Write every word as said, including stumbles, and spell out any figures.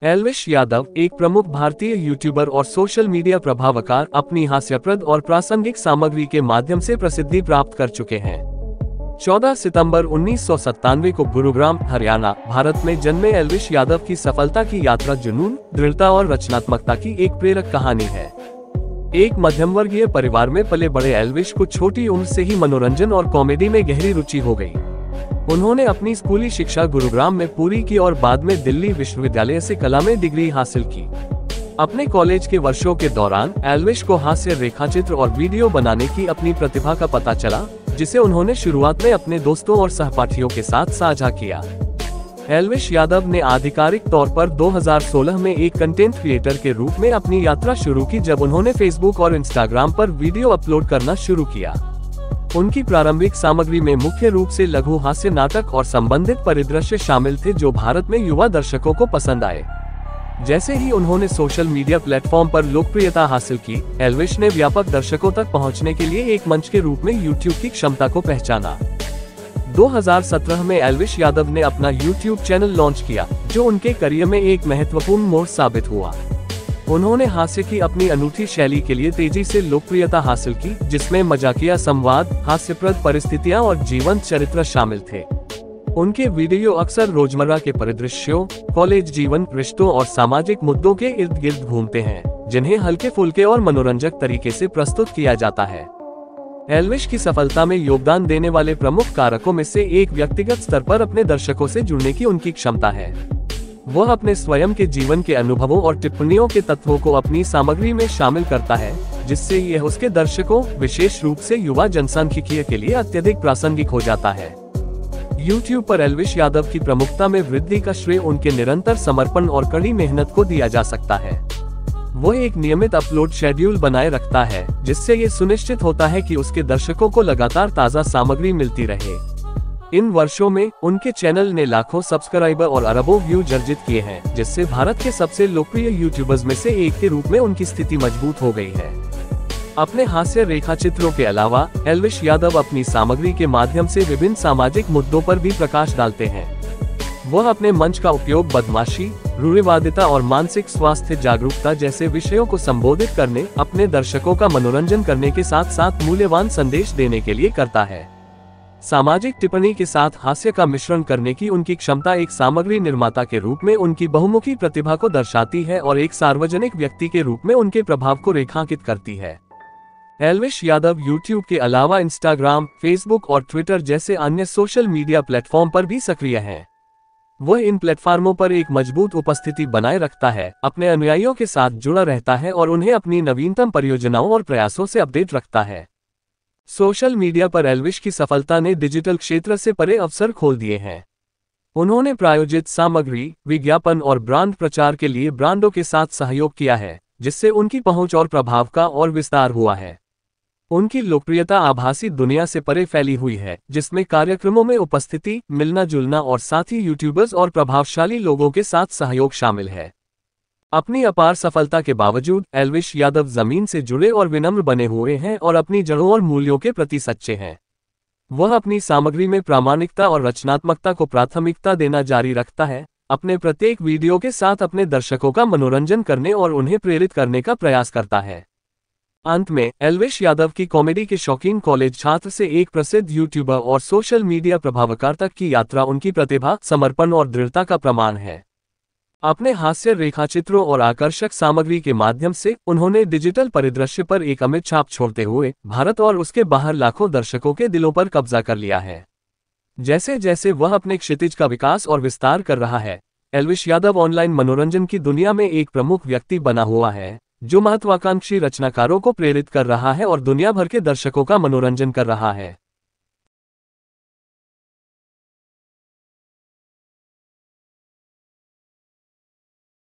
एल्विश यादव, एक प्रमुख भारतीय यूट्यूबर और सोशल मीडिया प्रभावकार, अपनी हास्यप्रद और प्रासंगिक सामग्री के माध्यम से प्रसिद्धि प्राप्त कर चुके हैं। चौदह सितंबर उन्नीस सौ सत्तानवे को गुरुग्राम, हरियाणा, भारत में जन्मे एल्विश यादव की सफलता की यात्रा जुनून, दृढ़ता और रचनात्मकता की एक प्रेरक कहानी है। एक मध्यम वर्गीय परिवार में पले बड़े एल्विश को छोटी उम्र से ही मनोरंजन और कॉमेडी में गहरी रुचि हो गई। उन्होंने अपनी स्कूली शिक्षा गुरुग्राम में पूरी की और बाद में दिल्ली विश्वविद्यालय से कला में डिग्री हासिल की। अपने कॉलेज के वर्षों के दौरान एल्विश को हास्य रेखाचित्र और वीडियो बनाने की अपनी प्रतिभा का पता चला, जिसे उन्होंने शुरुआत में अपने दोस्तों और सहपाठियों के साथ साझा किया। एल्विश यादव ने आधिकारिक तौर पर दो हज़ार सोलह में एक कंटेंट क्रिएटर के रूप में अपनी यात्रा शुरू की, जब उन्होंने फेसबुक और इंस्टाग्राम पर वीडियो अपलोड करना शुरू किया। उनकी प्रारंभिक सामग्री में मुख्य रूप से लघु हास्य नाटक और संबंधित परिदृश्य शामिल थे, जो भारत में युवा दर्शकों को पसंद आए। जैसे ही उन्होंने सोशल मीडिया प्लेटफॉर्म पर लोकप्रियता हासिल की, एल्विश ने व्यापक दर्शकों तक पहुंचने के लिए एक मंच के रूप में यूट्यूब की क्षमता को पहचाना। दो हज़ार सत्रह में एल्विश यादव ने अपना यूट्यूब चैनल लॉन्च किया, जो उनके करियर में एक महत्वपूर्ण मोड़ साबित हुआ। उन्होंने हास्य की अपनी अनूठी शैली के लिए तेजी से लोकप्रियता हासिल की, जिसमें मजाकिया संवाद, हास्यप्रद परिस्थितियां और जीवंत चरित्र शामिल थे। उनके वीडियो अक्सर रोजमर्रा के परिदृश्यों, कॉलेज जीवन, रिश्तों और सामाजिक मुद्दों के इर्द गिर्द घूमते हैं, जिन्हें हल्के फुल्के और मनोरंजक तरीके से प्रस्तुत किया जाता है। एल्विश की सफलता में योगदान देने वाले प्रमुख कारकों में से एक व्यक्तिगत स्तर पर अपने दर्शकों से जुड़ने की उनकी क्षमता है। वह अपने स्वयं के जीवन के अनुभवों और टिप्पणियों के तत्वों को अपनी सामग्री में शामिल करता है, जिससे यह उसके दर्शकों, विशेष रूप से युवा जनसांख्यिकीय के लिए अत्यधिक प्रासंगिक हो जाता है। यूट्यूब पर एल्विश यादव की प्रमुखता में वृद्धि का श्रेय उनके निरंतर समर्पण और कड़ी मेहनत को दिया जा सकता है। वह एक नियमित अपलोड शेड्यूल बनाए रखता है, जिससे ये सुनिश्चित होता है कि उसके दर्शकों को लगातार ताज़ा सामग्री मिलती रहे। इन वर्षों में उनके चैनल ने लाखों सब्सक्राइबर और अरबों व्यूज अर्जित किए हैं, जिससे भारत के सबसे लोकप्रिय यूट्यूबर्स में से एक के रूप में उनकी स्थिति मजबूत हो गई है। अपने हास्य रेखाचित्रों के अलावा एल्विश यादव अपनी सामग्री के माध्यम से विभिन्न सामाजिक मुद्दों पर भी प्रकाश डालते हैं। वह अपने मंच का उपयोग बदमाशी, रूढ़िवादिता और मानसिक स्वास्थ्य जागरूकता जैसे विषयों को संबोधित करने, अपने दर्शकों का मनोरंजन करने के साथ साथ मूल्यवान संदेश देने के लिए करता है। सामाजिक टिप्पणी के साथ हास्य का मिश्रण करने की उनकी क्षमता एक सामग्री निर्माता के रूप में उनकी बहुमुखी प्रतिभा को दर्शाती है और एक सार्वजनिक व्यक्ति के रूप में उनके प्रभाव को रेखांकित करती है। एल्विश यादव यूट्यूब के अलावा इंस्टाग्राम, फेसबुक और ट्विटर जैसे अन्य सोशल मीडिया प्लेटफॉर्म पर भी सक्रिय हैं। वह इन प्लेटफॉर्मों पर एक मजबूत उपस्थिति बनाए रखता है, अपने अनुयायियों के साथ जुड़ा रहता है और उन्हें अपनी नवीनतम परियोजनाओं और प्रयासों से अपडेट रखता है। सोशल मीडिया पर एल्विश की सफलता ने डिजिटल क्षेत्र से परे अवसर खोल दिए हैं। उन्होंने प्रायोजित सामग्री, विज्ञापन और ब्रांड प्रचार के लिए ब्रांडों के साथ सहयोग किया है, जिससे उनकी पहुंच और प्रभाव का और विस्तार हुआ है। उनकी लोकप्रियता आभासी दुनिया से परे फैली हुई है, जिसमें कार्यक्रमों में उपस्थिति, मिलना जुलना और साथ ही यूट्यूबर्स और प्रभावशाली लोगों के साथ सहयोग शामिल है। अपनी अपार सफलता के बावजूद एल्विश यादव जमीन से जुड़े और विनम्र बने हुए हैं और अपनी जड़ों और मूल्यों के प्रति सच्चे हैं। वह अपनी सामग्री में प्रामाणिकता और रचनात्मकता को प्राथमिकता देना जारी रखता है, अपने प्रत्येक वीडियो के साथ अपने दर्शकों का मनोरंजन करने और उन्हें प्रेरित करने का प्रयास करता है। अंत में, एल्विश यादव की कॉमेडी के शौकीन कॉलेज छात्र से एक प्रसिद्ध यूट्यूबर और सोशल मीडिया प्रभावकार तक की यात्रा उनकी प्रतिभा, समर्पण और दृढ़ता का प्रमाण है। अपने हास्य रेखाचित्रों और आकर्षक सामग्री के माध्यम से उन्होंने डिजिटल परिदृश्य पर एक अमिट छाप छोड़ते हुए भारत और उसके बाहर लाखों दर्शकों के दिलों पर कब्जा कर लिया है। जैसे जैसे वह अपने क्षितिज का विकास और विस्तार कर रहा है, एल्विश यादव ऑनलाइन मनोरंजन की दुनिया में एक प्रमुख व्यक्ति बना हुआ है, जो महत्वाकांक्षी रचनाकारों को प्रेरित कर रहा है और दुनिया भर के दर्शकों का मनोरंजन कर रहा है।